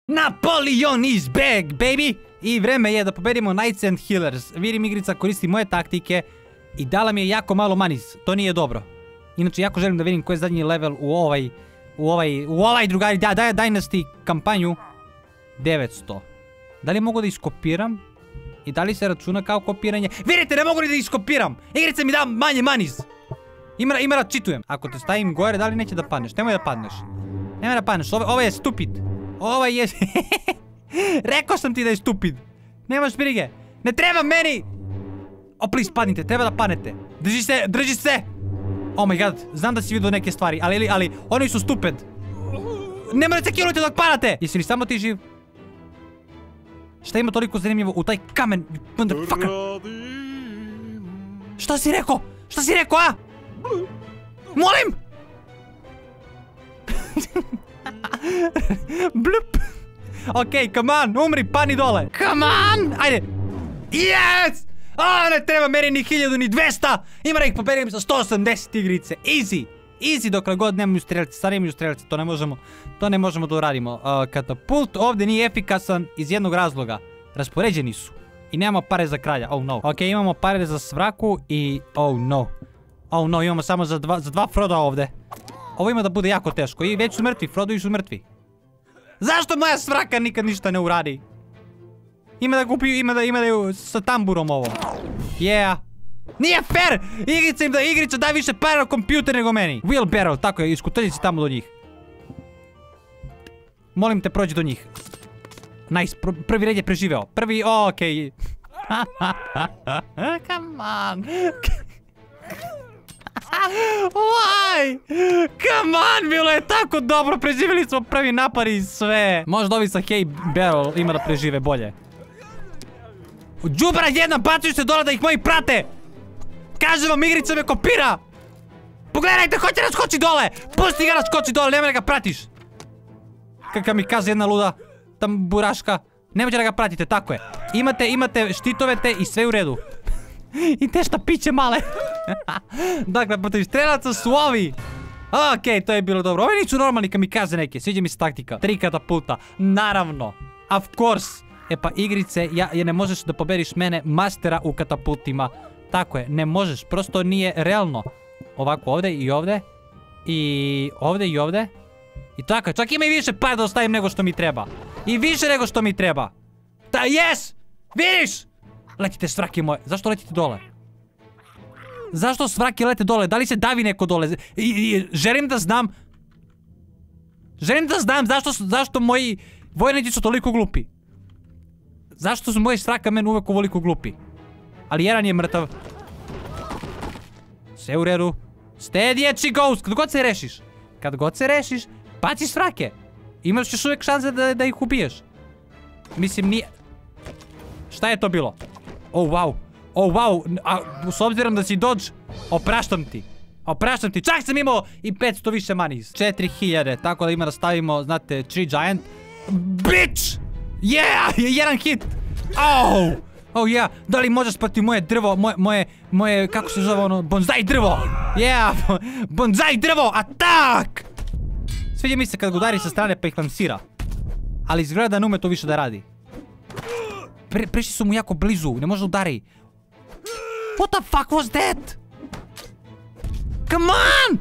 Napoleon is back, baby! I vreme je da pobedimo Knights and Healers. Vidim, igrica koristi moje taktike i dala mi je jako malo manis. To nije dobro. Inače, jako želim da vidim koji je zadnji level u ovaj drugari. Da, Dynasty kampanju. 900. Da li mogu da iskopiram? I da li se računa kao kopiranje? Vidite, ne mogu ni da iskopiram! Igrica mi da manje manis! Ima da čitujem. Ako te stavim gore, da li neće da padneš? Nemoj da padneš. Nemoj da padneš, ovo je stupid. Ovo je... Rekao sam ti da je stupid. Nemaš brige. Ne treba meni! O, please, padnite, treba da padnete. Drži se! Oh my god, znam da si vidio neke stvari, ali oni su stupid. Ne morate kinuti dok padate! Jesi li samo ti živ? Šta ima toliko zanimljivo u taj kamen? Motherfucker! Šta si rekao? Šta si rekao, a? Molim! Blup! Okej, come on, umri, pani dole! Come on! Ajde! Yes! Ne treba meni ni 1000 ni 200! Ima da ih poberim sa 180 igrice. Easy! Easy dokle god nemaju strelce. Sad nemaju strelce, to ne možemo da uradimo. Katapult ovdje nije efikasan iz jednog razloga. Raspoređeni su. I nemamo pare za kralja, oh no. Ok, imamo pare za svraku i... oh no. Oh no, imamo samo za dva Froda ovdje. Ovo ima da bude jako teško. I već su mrtvi, Frodovi su mrtvi. Zašto moja svraka nikad ništa ne uradi? Ima da kupi, ima da sa tamburom ovo. Yeah. Nije fair! Igrica daj više para na kompjuter nego meni. Wheelbarrow, tako je, iskutelji se tamo do njih. Molim te, prođi do njih. Nice, prvi red je preživeo. Prvi, okej. Come on. Why? Come on, bilo je tako dobro, preživjeli smo prvi napad i sve. Možda ovi sa Hay Barrel ima da prežive bolje. Džubra jedna, bacaju se dole da ih moji prate. Kažem vam, igrica me kopira. Pogledajte, hoće da skoči dole. Pusti ga da skoči dole, nemoj da ga pratiš. Kakav mi kaza jedna luda tamburaška. Nemojte da ga pratite, tako je. Imate štitove te i sve u redu. I te štapiće male. Dakle, protiv strelaca su ovi. Okej, to je bilo dobro. Ovi nisu normalni kamikaze neke. Sviđa mi se taktika. 3 katapulta. Naravno. Of course. E pa igrice, ne možeš da pobediš mene, mastera u katapultima. Tako je, ne možeš. Prosto nije realno. Ovako, ovdje i ovdje. I ovdje i ovdje. I tako je, čak ima i više para da ostavim nego što mi treba. I više nego što mi treba. Yes! Vidiš! Letite svrake moje. Zašto letite dole? Zašto svrake lete dole? Da li se davi neko dole? Želim da znam. Želim da znam zašto moji vojnici su toliko glupi. Zašto su moji svraka meni uvek ovoliko glupi? Ali jedan je mrtav. Sve u redu. Steady goes. Kad god se rešiš, baci svrake. Imaš još uvijek šanse da ih ubiješ. Mislim, nije... Šta je to bilo? Oh wow. Oh wow. S obzirom da si dodge, opraštam ti. Čak sam imao i 500 više manis. 4000. Tako da ima da stavimo, znate, 3 giant. Bitch! Yeah! Jedan hit! Oh! Oh yeah! Da li možeš protiv moje drvo, moje, kako se zove ono, bonzai drvo! Yeah! Bonzai drvo! Atak! Sviđa mi se kad ga udari sa strane pa ih lansira. Ali izgleda da ne ume to više da radi. Prešli su mu jako blizu, ne može da udari. What the fuck was that? Come on!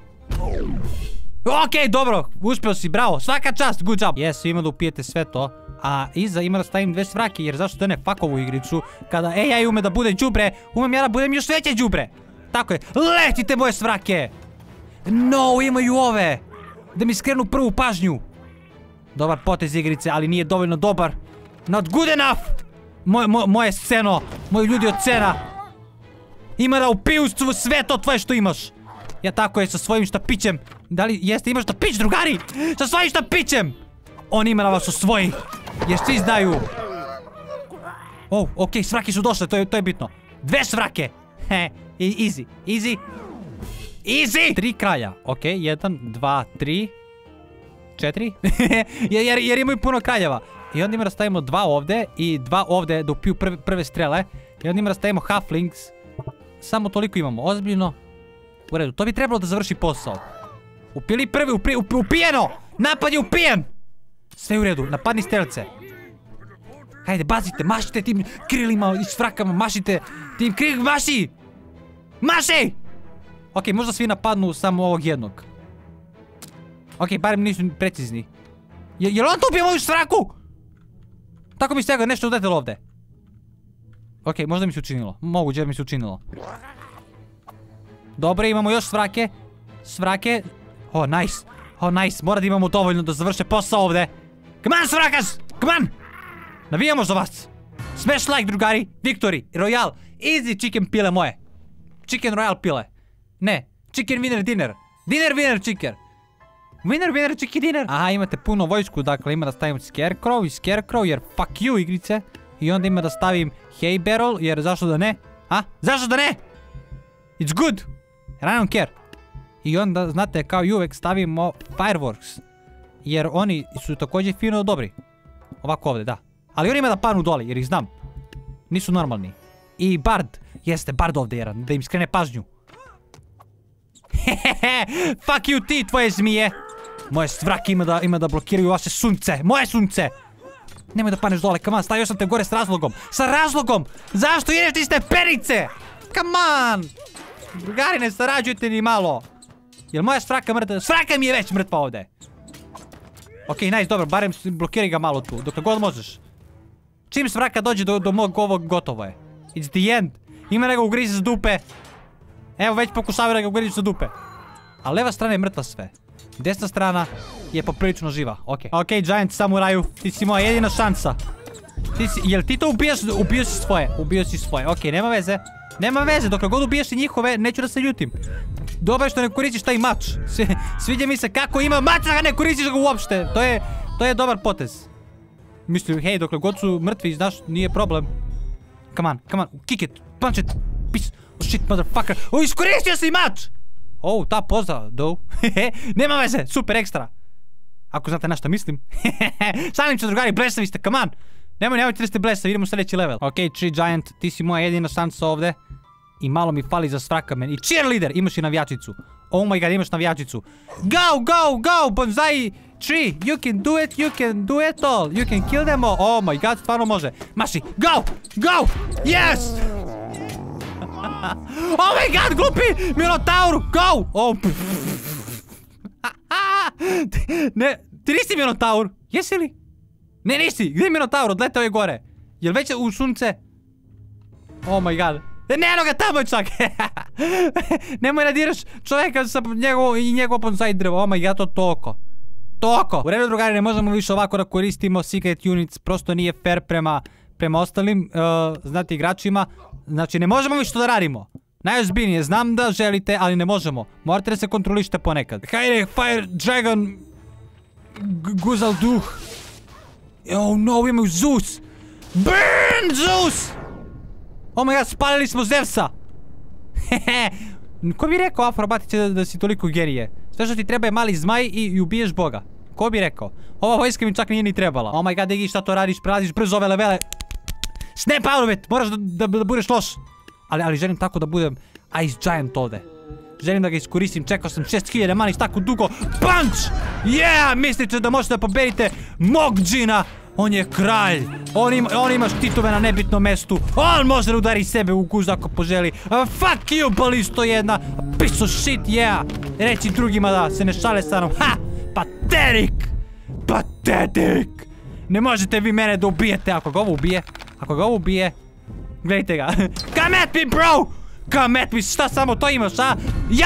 Okej, dobro, uspio si, bravo, svaka čast, good job. Yes, ima da upijete sve to. A iza ima da stavim 2 svrake, jer zašto da ne fuck ovu igricu? Kada AI ume da bude đubre, umem ja da budem još veće đubre. Tako je, letite moje svrake. No, imaju ove. Da mi skrenu prvu pažnju. Dobar potez igrice, ali nije dovoljno dobar. Not good enough. Moje sceno, moji ljudi od scena. Ima da upiju sve to tvoje što imaš. Ja tako je sa svojim štapićem. Da li jeste, imaš štapić, drugari? Sa svojim štapićem. On ima da vas osvoji. Jer svi znaju. Oh, okej, svrake su došle, to je bitno. 2 svrake. Easy. 3 kralja. Okej, 1, 2, 3 4. Jer imaju puno kraljeva. I onda ima da stavimo 2 ovdje i 2 ovdje da upiju prve strele. I onda ima da stavimo halflings. Samo toliko imamo, ozbiljno. U redu, to bi trebalo da završi posao. Upili prvi, upijeno! Napad je upijen! Sve u redu, napadni strelce. Hajde, bazite, mašite tim krilima i svrakama, mašite. Tim krilima, maši! Maši! Okej, možda svi napadnu samo ovog jednog. Okej, barem nisu precizni. Jel on tu ubio moju svraku? Tako mi se nešto udetelo ovde. Okej, možda mi se učinilo. Moguće da mi se učinilo. Dobro, imamo još svrake. Svrake. Oh, nice. Oh, nice. Mora da imamo dovoljno da završe posao ovde. Come on, svrakas! Come on! Navijamo za vas. Smash like, drugari. Victory. Royale. Easy chicken pile moje. Chicken royale pile. Ne. Chicken winner dinner. Dinner winner chicken. Winner winner chicken dinner. Aha, imate puno vojsku. Dakle, ima da stavim scarecrow i scarecrow jer fuck you igrice. I onda ima da stavim hay barrel jer zašto da ne? A? Zašto da ne? It's good. And I don't care. I onda, znate, kao i uvek stavimo fireworks. Jer oni su također fino dobri. Ovako ovdje, da. Ali oni ima da panu doli, jer ih znam. Nisu normalni. I bard. Jeste, bard ovdje jedan, da im skrene pažnju. Hehehe, fuck you ti, tvoje zmije. Moje svrake ima da blokiraju vaše sunce. Moje sunce. Nemoj da paneš dole, come on, stavio sam te gore s razlogom. Sa razlogom! Zašto ideš ti stepenice? Come on! Drugari, ne sarađujte ni malo. Jel moja svraka mrtva? Svraka mi je već mrtva ovdje. Okej, nice, dobro, barem blokiraj ga malo tu, dokle god možeš. Čim svraka dođe do mog ovog, gotovo je. It's the end. Ima da ga ugrizi za dupe. Evo, već pokušavaju da ga ugrizi za dupe. A leva strana je mrtva sve. Desna strana je poprilično živa. Okej, Giant samuraju, ti si moja jedina šansa. Jel ti to ubijaš? Ubio si svoje. Ubio si svoje. Okej, nema veze. Nema veze, dokle god ubiješ i njihove, neću da se ljutim. Dobro je što ne koristiš taj mač. Sviđa mi se kako ima mač, a ne koristiš ga uopšte. To je dobar potez. Mislim, hej, dokle god su mrtvi, znaš, nije problem. Come on, kick it, punch it, piece of shit, motherfucker. O, iskoristio si mač! O, ta poza, though. Nema veze, super ekstra. Ako znate na šta mislim. Šalim se, drugari, blesavi ste, come on. Nemojte da ste blesavi, idemo u sljedeći level. Okej, Tree Giant, ti si moja jedina šansa ovde. I malo mi fali za svraka meni. I cheerleader, imaš i navijačicu. Oh my god, imaš navijačicu. Go, bonsai tree. You can do it all. You can kill them all. Oh my god, stvarno može. Maši, go, yes! Oh my god, glupi, Minotaur, go! Oh, ne, ti nisi Minotaur, jesi li? Ne, nisi, gdje je Minotaur, odletao je gore. Jel već u sunce? Oh my god. Eno ga tamo čak. Nemoj da diraš čovjeka sa njegovo bonsai drvo. Oh my god, to toliko. U redu, drugari, ne možemo više ovako da koristimo secret units. Prosto nije fair prema ostalim, znate, igračima. Znači, ne možemo više to da radimo. Najozbiljnije, znam da želite, ali ne možemo. Morate da se kontrolište ponekad. Hajde, Fire Dragon. Guzal duh. Oh no, imaju Zeus. Burn, Zeus! Oh my god, spalili smo Zevsa! Hehe! Ko bi rekao, Afrobatice, da si toliko genije? Sve što ti treba je mali zmaj i ubiješ Boga. Ko bi rekao? Ova vojska mi čak nije ni trebala. Oh my god, Digi, šta to radiš? Prelaziš brzo ove levele. Snap out of it! Moraš da budeš loš. Ali želim tako da budem Ice Giant ovde. Želim da ga iskoristim, čekao sam 6000 manis tako dugo. Punch! Yeah! Mislite da možete da pobedite mog džina? On je kralj. On ima štitove na nebitnom mestu. On može da udari sebe u guzu ako poželi. Fuck you, balisto jedna. Piece of shit, yeah. Reći drugima da se ne šale sa mnom. Ha! Pathetic! Ne možete vi mene da ubijete. Ako ga ovo ubije. Gledajte ga. Come at me, bro! Come at me, šta samo to imaš, a?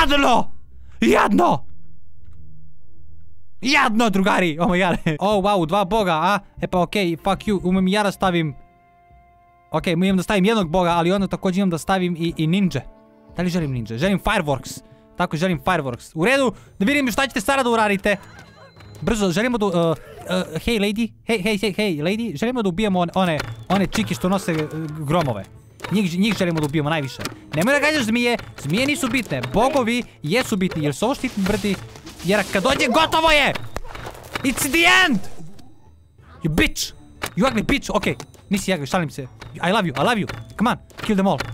Jadno, drugari! Oh my god. Oh, wow, 2 boga, a? E pa okej, fuck you, umem ja da stavim... Okej, imam da stavim jednog boga, ali onda također imam da stavim i ninja. Da li želim ninja? Želim fireworks. Tako, želim fireworks. U redu, da vidim šta ćete sada da uradite. Brzo, želimo da... Hey, lady. Hey, lady. Želimo da ubijemo one čiki što nose gromove. Njih želimo da ubijemo najviše. Nemoj da gađaš zmije. Zmije nisu bitne. Bogovi jesu bitni, jer su ovo štitni brdi. Jer kad dođe, gotovo je! It's the end! You bitch! You ugly bitch! Okej, nisi ugly, šalim se. I love you. Come on, kill them all.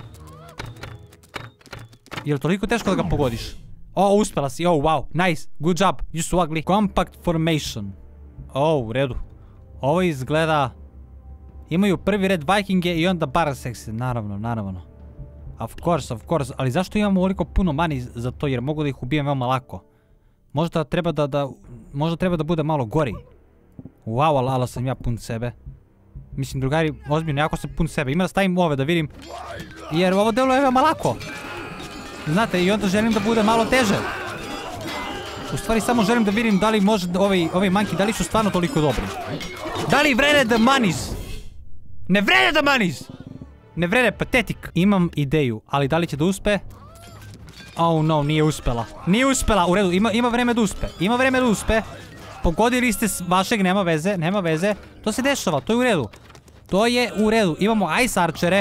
Je li toliko teško da ga pogodiš? O, uspela si, oh wow, nice, good job, you su ugly. Compact formation. U redu. Ovo izgleda... Imaju prvi red Vikinge i onda Barasexe, naravno. Of course. Ali zašto imamo ovoliko puno mani za to, jer mogu da ih ubijem veoma lako. Možda treba da bude malo gori. Wow, ali sam ja pun sebe. Mislim, drugari, ozbiljno, jako sam pun sebe. Ima da stavim ove da vidim. Jer ovo delo je veoma lako. Znate, i onda želim da bude malo teže. U stvari samo želim da vidim da li može ovi manki, da li su stvarno toliko dobri. Da li vrede the monies? Ne vrede the monies! Ne vrede, patetik. Imam ideju, ali da li će da uspe? Oh no, nije uspela. Nije uspela, u redu, ima vreme da uspe. Pogodili ste vašeg, nema veze. To se dešava, to je u redu. Imamo Ice Archere.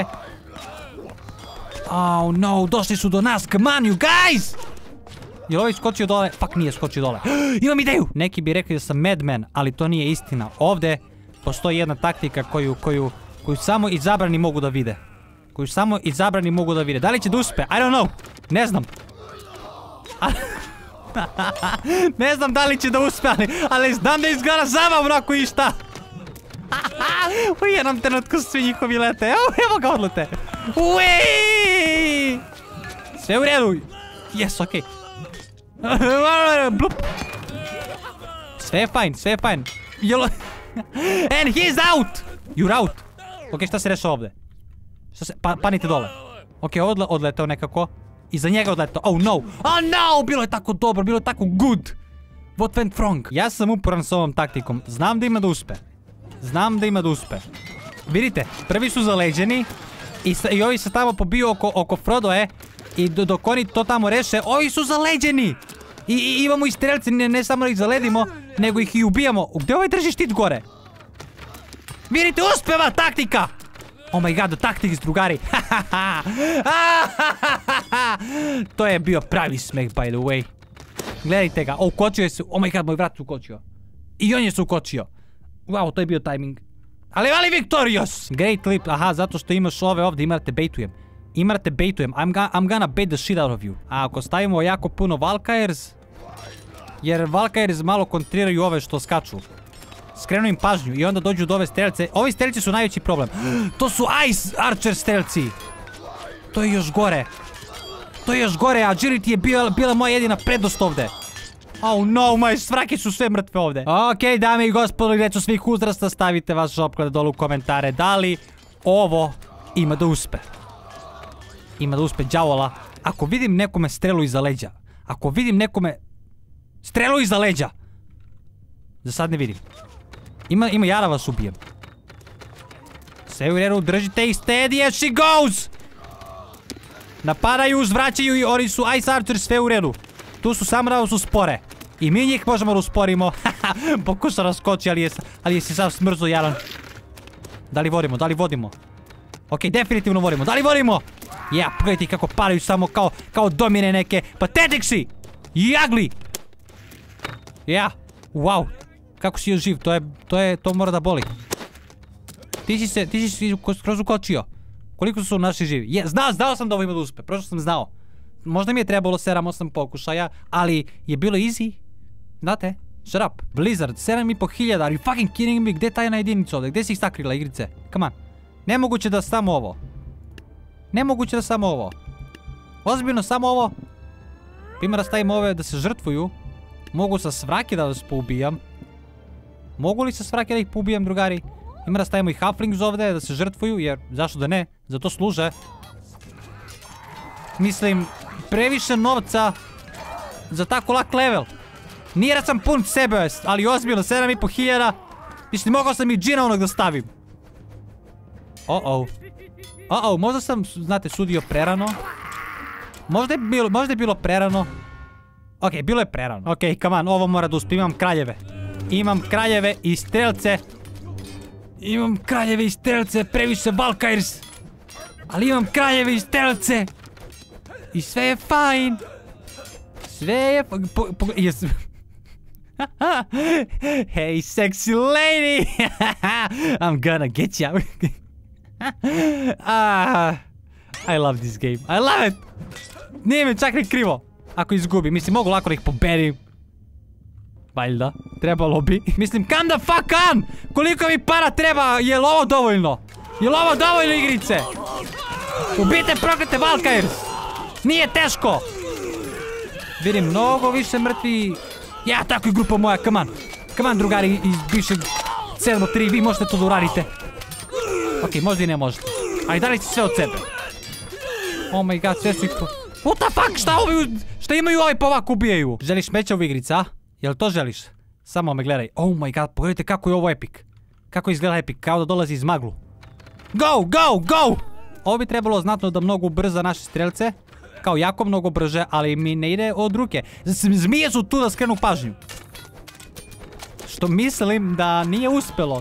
Oh no, došli su do nas, come on you guys! Je li ovaj skočio dole? Fuck, nije skočio dole. Imam ideju! Neki bi rekli da sam madman, ali to nije istina. Ovde postoji jedna taktika koju samo izabrani mogu da vide. Da li će da uspe? I don't know. Ne znam. Ne znam da li će da uspe, ali znam da izgleda zabavno ako i šta. U jednom trenutku svi njihovi lete. Evo ga odlete. Uiii! Sve u redu. Yes, okej. Blup. Sve je fajn. And he's out! You're out. Ok, šta se rešao ovde? Panite dole. Ok, odletao nekako. Iza njega odletao. Oh no! Bilo je tako dobro, bilo je tako good. What went wrong? Ja sam uporan s ovom taktikom. Znam da ima da uspe. Vidite, prvi su zaleđeni. I ovi se tamo pobiju oko Frodoe. I dok oni to tamo reše, ovi su zaleđeni! I imamo i strelce, ne samo da ih zaledimo, nego ih i ubijamo. Gde ovaj drži štit gore? Vidite, uspeva taktika! Oh my god, the tactics, drugari. To je bio pravi smeh, by the way. Gledajte ga, ukočio se. Oh my god, moj vrat se ukočio. I on je se ukočio. Wow, to je bio timing. Ali victorious! Great lip, aha, zato što imaš ove ovdje, imate baitujem. I'm gonna bait the shit out of you. A ako stavimo jako puno Valkyries, jer Valkyries malo kontriraju ove što skaču. Skrenu im pažnju i onda dođu do ove strelce. Ovi strelci su najveći problem. To su Ice Archer strelci. To je još gore. Agility je bila moja jedina prednost ovde. Oh no, moje svrake su sve mrtve ovde. Ok, dame i gospodo, gdje su svih uzrasta, stavite vaše opklade dole u komentare. Da li ovo ima da uspe? Đavola. Ako vidim nekome strelu iza leđa. Za sad ne vidim. Ima ja da vas ubijem. Sve u redu, držite ih steady as she goes! Napadaju, uzvraćaju i oni su Ice Archer, sve u redu. Tu su samo da su spore. I mi njih možemo da usporimo. Pokušao da skoči, ali je si sam smrzo jaran. Da li vodimo? Ok, definitivno vodimo. Da li vodimo? Ja, pogledajte kako padaju samo kao domine neke. Patetik si! Jagli! Ja, wow. Kako si još živ, to mora da boli. Ti si se skroz ukočio. Koliko su naši živi? Znao sam da ovo ima da uspe, prošlo sam znao. Možda mi je trebalo 7-8 pokušaja, ali je bilo easy. Znate, shut up. Blizzard, 7500, are you fucking kidding me? Gde je tajna jedinica ovdje? Gde si ih sakrila, igrice? Come on. Nemoguće da samo ovo. Ozbiljno samo ovo. Ima da stavim ove da se žrtvuju. Mogu sa svrake da vas poubijam. Mogu li sa svrake da ih poubijam, drugari? Ima da stavimo i halflings ovdje da se žrtvuju, jer zašto da ne? Zato služe. Mislim, previše novca za tako lak level. Nije da sam pun sebe, ali ozbiljno, 7500. Mislim, mogao sam i džina onog da stavim. Možda sam, znate, sudio prerano. Možda je bilo prerano. Ok, bilo je prerano. Ok, come on, ovo mora da uspije, imam kraljeve i strelce. Previše Valkyries. Ali imam kraljeve i strelce. I sve je fajn. Hey, sexy lady. I'm gonna get you. I love this game. I love it. Nije mi čak ni krivo. Ako izgubim, mislim, mogu lako da ih pobedim. Valjda, trebalo bi. Mislim, come the fuck on! Koliko mi para treba? Jel ovo dovoljno? Jel ovo dovoljno, igrice? Ubijte proklete Valkyries! Nije teško! Vidim mnogo više mrtvi. Ja, tako i grupa moja, come on. Come on, drugari iz bivšeg 7-3, vi možete to da uradite. Okej, možda i ne možete. Ali dali ste sve od sebe. Oh my god, sve su ih po... What the fuck, šta imaju ovi pa ovako ubijaju? Želiš meća u igrici, a? Jel to želiš? Samo me gledaj. Oh my god, pogledajte kako je ovo epic. Kako izgleda epic, kao da dolazi iz maglu. Go, go, go! Ovo bi trebalo znatno da mnogo ubrza naše strelce. Kao jako mnogo brže, ali mi ne ide od ruke. Zmije su tu da skrenu pažnju. Što mislim da nije uspelo.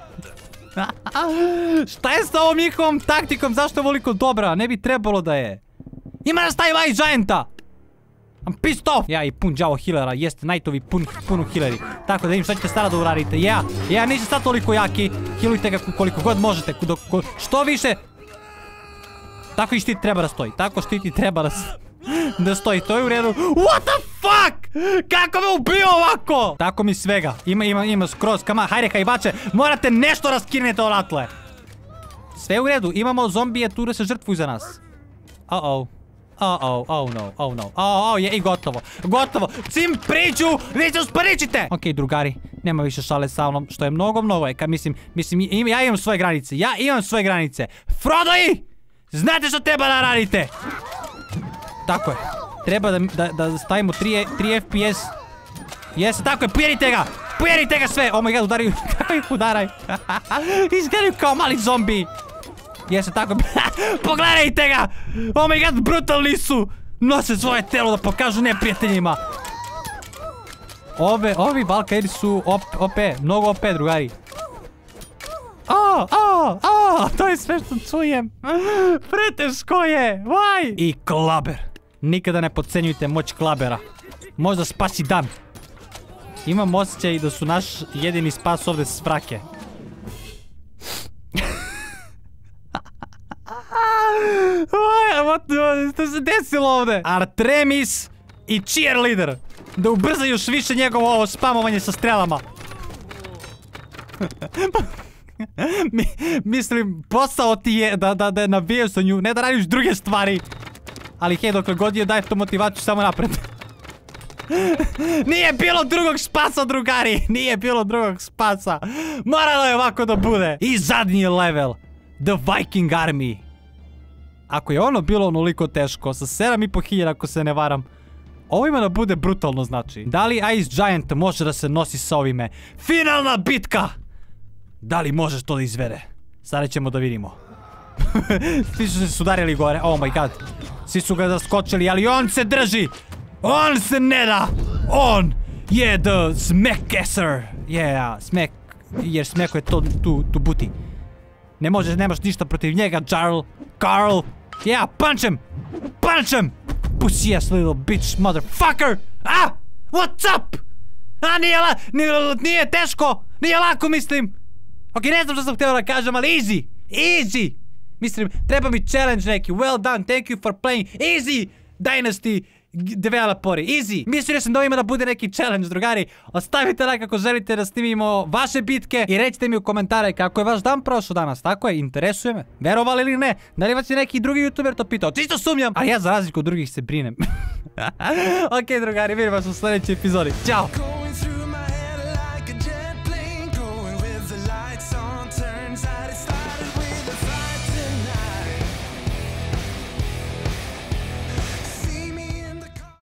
Šta je s ovom njihovom taktikom? Zašto je ovoliko dobra? Ne bi trebalo da je. Ima nas taj Ice Gianta! I'm pissed off! Ja i pun đavo healera, jeste Knightovi punu healeri. Tako da vidim šta ćete sada da uradite. Ja niste sad toliko jaki. Healujte ga koliko god možete. Što više... Tako i štit treba da stoji. Tako štiti treba da stoji. To je u redu. What the fuck? Kako me ubio ovako? Tako mi svega. Ima skroz. Kama, hajde kajbače. Morate nešto raskinete odatle. Sve u redu. Imamo zombije tu da se žrtvuju za nas. Oh no. I gotovo. Cim priđu, vi se usparičite. Okej, drugari, nema više šale sa mnom, što je mnogo eka. Mislim, ja imam svoje granice. Frodoji! Znate što treba da radite? Tako je. Treba da stavimo 3 FPS. Jeste, tako je, pujerite ga sve. Oh my god, udaraju, kako ih udaraju. Izgledaju kao mali zombi. Jeste, tako, pogledajte ga. Oh my god, brutalni su. Nose svoje telo da pokažu neprijateljima. Ovi Valkyri su OP, mnogo OP, drugari. To je sve što čujem. Preteško je, why? I klaber. Nikada ne podcenjujte moć klabera. Možda spasi dan. Imam osjećaj da su naš jedini spas ovde svrake. Što se desilo ovde? Artemis i cheerleader. Da ubrzaju još više njegovo ovo spamovanje sa strelama. Mislim, posao ti je da navijaju sa nju, ne da radiš druge stvari. Ali hej, dokle god je daje tu motivaciju samo napred. Nije bilo drugog spasa, drugari. Nije bilo drugog spasa. Moralo je ovako da bude. I zadnji level. The Viking Army. Ako je ono bilo onoliko teško, sa 7500 ako se ne varam, ovo ima da bude brutalno, znači. Da li Ice Giant može da se nosi sa ovime? Finalna bitka! Da li možeš to da izvede? Sada ćemo da vidimo. Svi su se sudarili gore, oh my god. Svi su ga zaskočili, ali on se drži! On se ne da! On je the smackesser! Yeah, smack, jer smeko je to tu buti. Nemaš ništa protiv njega, Carl! Yeah, punch him! Punch him! Pussy ass little bitch motherfucker! Ah! What's up? Nije teško! Nije lako, mislim! Ok, ne znam što sam htio da kažem, ali easy! Easy! Mislim, treba mi challenge neki. Well done, thank you for playing. Easy! Dynasty developeri, easy! Mislio sam da ovo ima da bude neki challenge, drugari. Ostavite like ako želite da snimimo vaše bitke i recite mi u komentare kako je vaš dan prošao danas. Tako je, interesuje me. Verovali ili ne? Da li vas je neki drugi youtuber to pitao? Čisto sumnjam, ali ja za razliku od drugih se brinem. Ok, drugari, vidimo se u sljedećoj epizodi. Ćao!